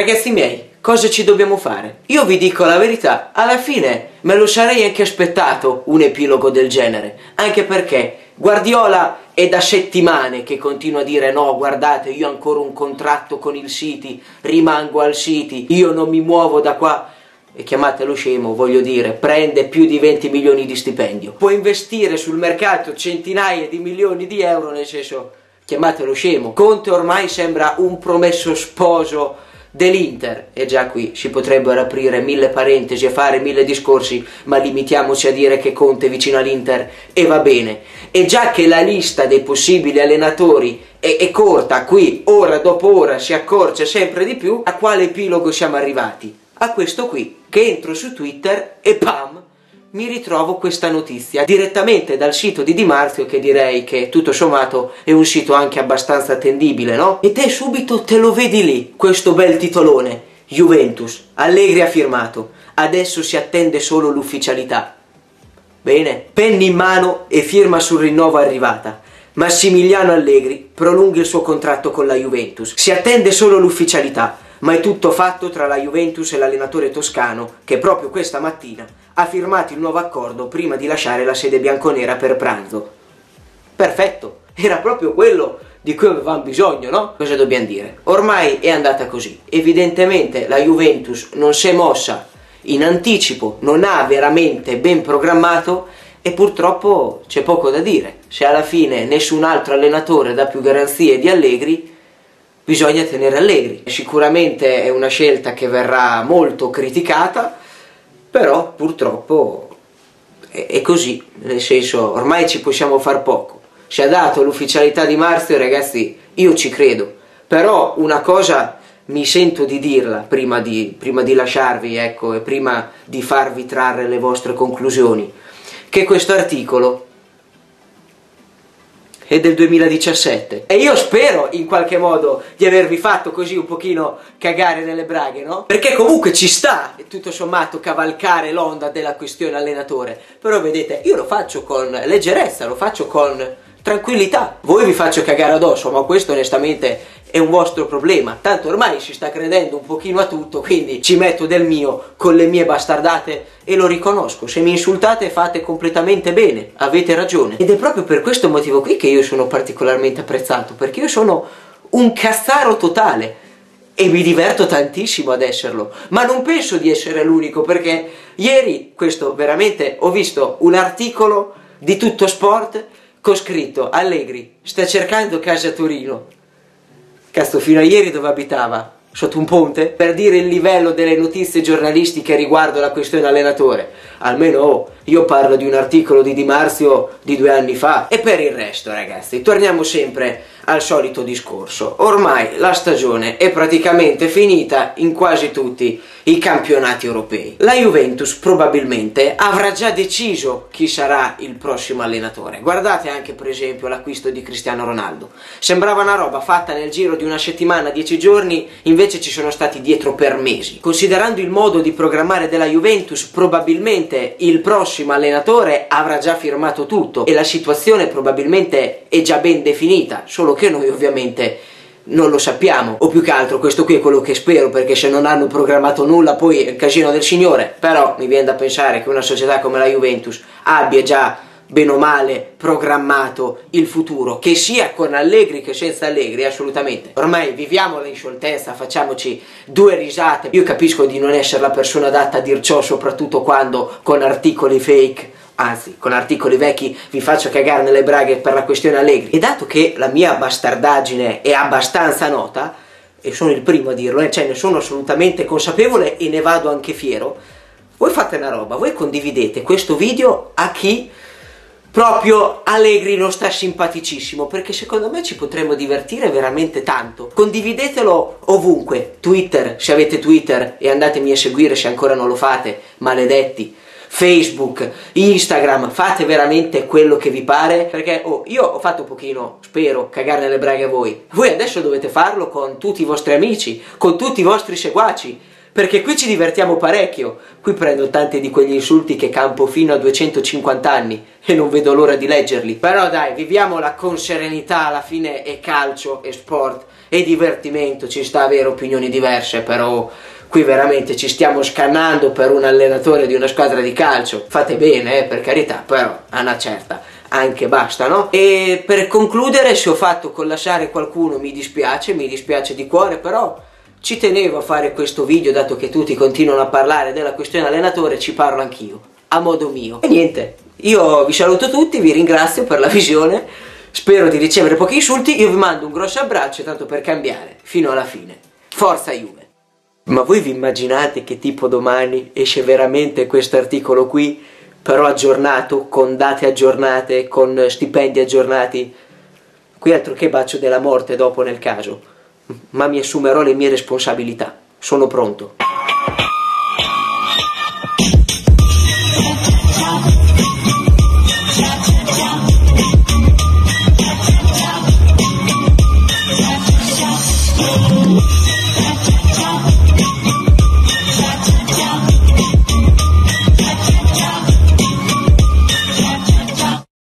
Ragazzi miei, cosa ci dobbiamo fare? Io vi dico la verità, alla fine me lo sarei anche aspettato un epilogo del genere, anche perché Guardiola è da settimane che continua a dire no, guardate, io ho ancora un contratto con il City, rimango al City, io non mi muovo da qua. E chiamatelo scemo, voglio dire, prende più di 20 milioni di stipendio, può investire sul mercato centinaia di milioni di euro, nel senso, chiamatelo scemo. Conte ormai sembra un promesso sposo dell'Inter, e già qui si potrebbero aprire mille parentesi e fare mille discorsi, ma limitiamoci a dire che Conte è vicino all'Inter e va bene. E già che la lista dei possibili allenatori è corta, qui ora dopo ora si accorcia sempre di più, a quale epilogo siamo arrivati? A questo qui, che entro su Twitter e pam, mi ritrovo questa notizia direttamente dal sito di Di Marzio, che direi che tutto sommato è un sito anche abbastanza attendibile, no? E te subito te lo vedi lì, questo bel titolone, Juventus, Allegri ha firmato, adesso si attende solo l'ufficialità. Bene, penna in mano e firma sul rinnovo arrivata. Massimiliano Allegri prolunga il suo contratto con la Juventus, si attende solo l'ufficialità. Ma è tutto fatto tra la Juventus e l'allenatore toscano, che proprio questa mattina ha firmato il nuovo accordo prima di lasciare la sede bianconera per pranzo. Perfetto, era proprio quello di cui avevamo bisogno, no? Cosa dobbiamo dire? Ormai è andata così. Evidentemente la Juventus non si è mossa in anticipo, non ha veramente ben programmato e purtroppo c'è poco da dire. Se alla fine nessun altro allenatore dà più garanzie di Allegri, bisogna tenere Allegri. Sicuramente è una scelta che verrà molto criticata, però purtroppo è così, nel senso ormai ci possiamo far poco. Si è dato l'ufficialità di Marzio, ragazzi, io ci credo, però una cosa mi sento di dirla prima di lasciarvi, ecco, e prima di farvi trarre le vostre conclusioni, che questo articolo è del 2017 e io spero in qualche modo di avervi fatto così un pochino cagare nelle braghe, no? Perché comunque ci sta tutto sommato cavalcare l'onda della questione allenatore, però vedete, io lo faccio con leggerezza, lo faccio con tranquillità. Voi vi faccio cagare addosso, ma questo onestamente è un vostro problema, tanto ormai si sta credendo un pochino a tutto, quindi ci metto del mio con le mie bastardate e lo riconosco. Se mi insultate fate completamente bene, avete ragione, ed è proprio per questo motivo qui che io sono particolarmente apprezzato, perché io sono un cazzaro totale e mi diverto tantissimo ad esserlo, ma non penso di essere l'unico, perché ieri, questo veramente, ho visto un articolo di Tutto Sport con scritto Allegri sta cercando casa a Torino. Cazzo, fino a ieri dove abitava? Sotto un ponte? Per dire il livello delle notizie giornalistiche riguardo la questione allenatore. Almeno io parlo di un articolo di Di Marzio di 2 anni fa. E per il resto, ragazzi, torniamo sempre al solito discorso. Ormai la stagione è praticamente finita in quasi tutti i campionati europei. La Juventus probabilmente avrà già deciso chi sarà il prossimo allenatore. Guardate anche per esempio l'acquisto di Cristiano Ronaldo. Sembrava una roba fatta nel giro di una settimana, 10 giorni, invece ci sono stati dietro per mesi. Considerando il modo di programmare della Juventus, probabilmente il prossimo allenatore avrà già firmato tutto e la situazione probabilmente è già ben definita, solo che noi ovviamente non lo sappiamo, o più che altro questo qui è quello che spero, perché se non hanno programmato nulla poi è il casino del signore. Però mi viene da pensare che una società come la Juventus abbia già bene o male programmato il futuro, che sia con Allegri che senza Allegri, assolutamente. Ormai viviamola in scioltezza, facciamoci 2 risate. Io capisco di non essere la persona adatta a dir ciò, soprattutto quando con articoli fake, anzi con articoli vecchi, vi faccio cagare nelle braghe per la questione Allegri. E dato che la mia bastardaggine è abbastanza nota, e sono il primo a dirlo, cioè ne sono assolutamente consapevole e ne vado anche fiero, voi fate una roba, voi condividete questo video a chi proprio Allegri non sta simpaticissimo, perché secondo me ci potremmo divertire veramente tanto. Condividetelo ovunque, Twitter, se avete Twitter, e andatemi a seguire se ancora non lo fate, maledetti, Facebook, Instagram, fate veramente quello che vi pare, perché io ho fatto un pochino, spero, cagare nelle braghe a voi. Voi adesso dovete farlo con tutti i vostri amici, con tutti i vostri seguaci, perché qui ci divertiamo parecchio. Qui prendo tanti di quegli insulti che campo fino a 250 anni e non vedo l'ora di leggerli. Però dai, viviamola con serenità, alla fine è calcio, è sport, e divertimento, ci sta avere opinioni diverse, però qui veramente ci stiamo scannando per un allenatore di una squadra di calcio. Fate bene, per carità, però a una certa anche basta, no? E per concludere, se ho fatto collassare qualcuno mi dispiace di cuore, però ci tenevo a fare questo video, dato che tutti continuano a parlare della questione allenatore, ci parlo anch'io, a modo mio. E niente, io vi saluto tutti, vi ringrazio per la visione, spero di ricevere pochi insulti, io vi mando un grosso abbraccio, tanto per cambiare, fino alla fine. Forza Juve! Ma voi vi immaginate che tipo domani esce veramente questo articolo qui, però aggiornato, con date aggiornate, con stipendi aggiornati? Qui altro che bacio della morte dopo nel caso, ma mi assumerò le mie responsabilità, sono pronto.